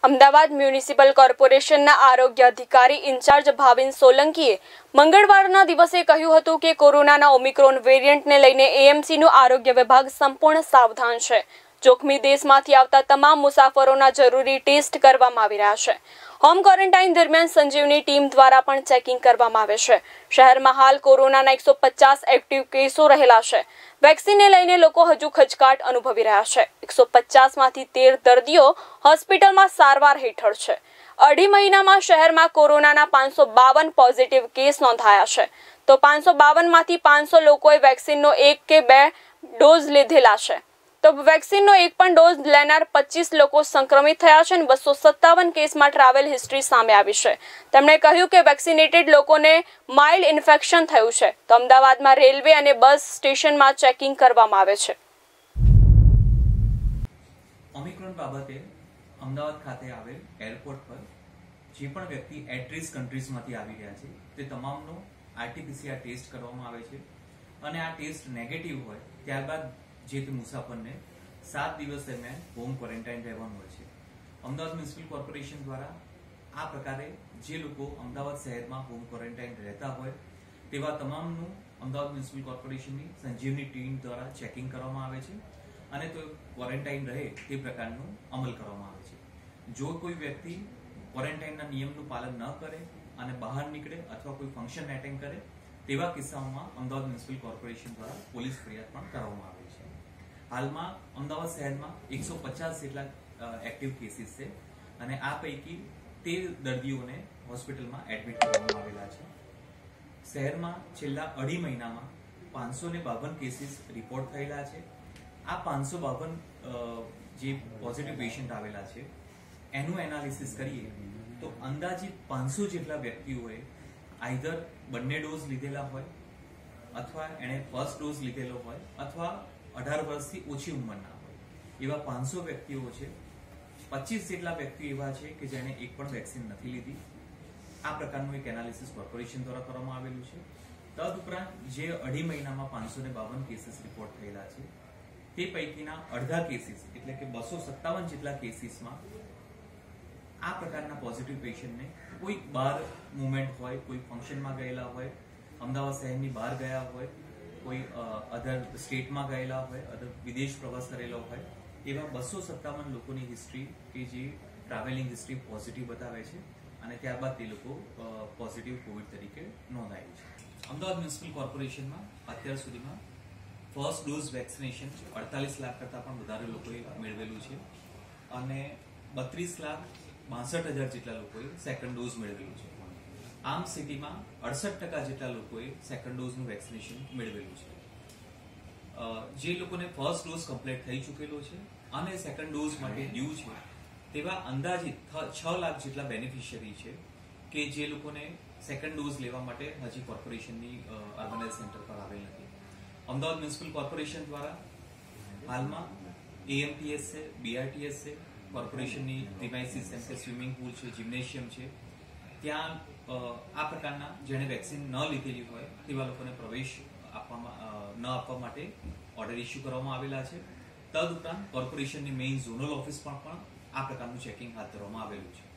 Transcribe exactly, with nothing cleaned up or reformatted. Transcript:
Ahmedabad municipal કોર્પોરેશનના આરોગ્ય અધિકારી ઇન્ચાર્જ ભાવિન સોલંકીએ મંગળવારના દિવસે કહ્યું હતું કે કોરોનાના ઓમિક્રોન વેરિયન્ટને લઈને એએમસીનું આરોગ્ય વિભાગ સંપૂર્ણ સાવધાન છે। જોખમી દેશમાંથી આવતા તમામ મુસાફરોના જરૂરી ટેસ્ટ કરવામાં આવી રહ્યા છે। હોમ ક્વોરન્ટાઇન દરમિયાન સંજીવની ટીમ દ્વારા પણ ચેકિંગ કરવામાં આવે છે। શહેરમાં હાલ કોરોનાના એકસો પચાસ એક્ટિવ કેસો રહેલા છે। વેક્સિનને લઈને લોકો હજુ ખચકાટ અનુભવી રહ્યા છે। એકસો પચાસ માંથી તેર દર્દીઓ હોસ્પિટલમાં સારવાર હેઠળ છે। અઢી મહિનામાં શહેરમાં કોરોનાના પાંચસો બાવન પોઝિટિવ કેસ નોંધાયા છે, તો પાંચસો બાવન માંથી પાંચસો લોકોએ વેક્સિનનો એક કે બે ડોઝ લીધેલા છે, તો વેક્સિનનો એક પણ ડોઝ લેનાર પચીસ લોકો સંક્રમિત થયા છે અને બસો સત્તાવન કેસમાં ટ્રાવેલ હિસ્ટ્રી સામે આવી છે। તેમણે કહ્યું કે વેક્સિનેટેડ લોકોને માઇલ્ડ ઇન્ફેક્શન થયું છે, તો અમદાવાદમાં રેલવે અને બસ સ્ટેશનમાં ચેકિંગ કરવામાં આવે છે। ઓમિક્રોન બાબતે અમદાવાદ ખાતે આવેલ એરપોર્ટ પર જે પણ વ્યક્તિ એટ રિસ્ક કન્ટ્રીઝમાંથી આવી રહ્યા છે તે તમામનો આરટીપીસીઆર ટેસ્ટ કરવામાં આવે છે અને આ ટેસ્ટ નેગેટિવ હોય ત્યારબાદ જે તે મુસાફરને સાત દિવસ દરમિયાન હોમ ક્વોરન્ટાઇન રહેવાનું હોય છે। અમદાવાદ મ્યુનિસિપલ કોર્પોરેશન દ્વારા આ પ્રકારે જે લોકો અમદાવાદ શહેરમાં હોમ ક્વોરન્ટાઇન રહેતા હોય તેવા તમામનું અમદાવાદ મ્યુનિસિપલ કોર્પોરેશનની સંજીવની ટીમ દ્વારા ચેકિંગ કરવામાં આવે છે અને તો ક્વોરન્ટાઇન રહે તે પ્રકારનો અમલ કરવામાં આવે છે। જો કોઈ વ્યક્તિ ક્વોરન્ટાઇનના નિયમનું પાલન ન કરે અને બહાર નીકળે અથવા કોઈ ફંક્શન એટેન્ડ કરે તેવા કિસ્સાઓમાં અમદાવાદ મ્યુનિસિપલ કોર્પોરેશન દ્વારા પોલીસ ફરિયાદ પણ કરવામાં આવે છે। હાલમાં અમદાવાદ શહેરમાં એકસો પચાસ જેટલા એક્ટિવ કેસીસ છે અને આ પૈકી તેર દર્દીઓને હોસ્પિટલમાં એડમિટ કરવામાં આવેલા છે। શહેરમાં છેલ્લા અઢી મહિનામાં પાંચસો ને બાવન કેસીસ રિપોર્ટ થયેલા છે। આ પાંચસો બાવન જે પોઝિટિવ પેશન્ટ આવેલા છે એનું એનાલિસિસ કરીએ તો અંદાજિત પાંચસો જેટલા વ્યક્તિઓએ આઈધર બંને ડોઝ લીધેલા હોય અથવા એણે ફર્સ્ટ ડોઝ લીધેલો હોય અથવા અઢાર વર્ષથી ઓછી ઉંમરના હોય એવા પાંચસો વ્યક્તિઓ છે। પચીસ જેટલા વ્યક્તિઓ એવા છે કે જેને એક પણ વેક્સિન નથી લીધી। આ પ્રકારનું એક એનાલિસિસ કોર્પોરેશન દ્વારા કરવામાં આવેલું છે। તદુપરાંત જે અઢી મહિનામાં પાંચસો ને બાવન કેસીસ રિપોર્ટ થયેલા છે તે પૈકીના અડધા કેસીસ એટલે કે બસો સત્તાવન જેટલા કેસીસમાં આ પ્રકારના પોઝિટિવ પેશન્ટને કોઈ બહાર મુવમેન્ટ હોય, કોઈ ફંક્શનમાં ગયેલા હોય, અમદાવાદ શહેરની બહાર ગયા હોય, કોઈ અધર સ્ટેટમાં ગયેલા હોય, અધર વિદેશ પ્રવાસ કરેલો હોય એવા બસો સત્તાવન લોકોની હિસ્ટ્રી કે જે ટ્રાવેલિંગ હિસ્ટ્રી પોઝિટિવ બતાવે છે અને ત્યારબાદ તે લોકો પોઝિટિવ કોવિડ તરીકે નોંધાયેલ છે। અમદાવાદ મ્યુનિસિપલ કોર્પોરેશનમાં અત્યાર સુધીમાં ફર્સ્ટ ડોઝ વેક્સિનેશન અડતાલીસ લાખ કરતાં પણ વધારે લોકોએ મેળવેલું છે અને બત્રીસ લાખ બાસઠ હજાર જેટલા લોકોએ સેકન્ડ ડોઝ મેળવેલું છે। આમ સિટીમાં અડસઠ ટકા જેટલા લોકોએ સેકન્ડ ડોઝનું વેક્સિનેશન મેળવેલું છે। જે લોકોને ફર્સ્ટ ડોઝ કમ્પ્લીટ થઈ ચૂકેલો છે અને સેકન્ડ ડોઝ માટે ડ્યુ છે તેવા અંદાજિત છ લાખ જેટલા બેનિફિશિયરી છે કે જે લોકોને સેકન્ડ ડોઝ લેવા માટે હજી કોર્પોરેશનની અર્બનાઇઝ સેન્ટર પર આવેલ નથી। અમદાવાદ મ્યુનિસિપલ કોર્પોરેશન દ્વારા હાલમાં એએમટીએસ છે, બીઆરટીએસ છે, કોર્પોરેશનની પ્રિમાઇસીસ જેમ કે સ્વિમિંગ પુલ છે, જિમ્નેશિયમ છે, ત્યાં આ પ્રકારના જેણે વેક્સિન ન લીધેલી હોય તેવા લોકોને પ્રવેશ આપવામાં ન આપવા માટે ઓર્ડર ઇસ્યુ કરવામાં આવેલા છે। તદુપરાંત કોર્પોરેશનની મેઇન ઝોનલ ઓફિસમાં પણ આ પ્રકારનું ચેકિંગ હાથ ધરવામાં આવેલું છે।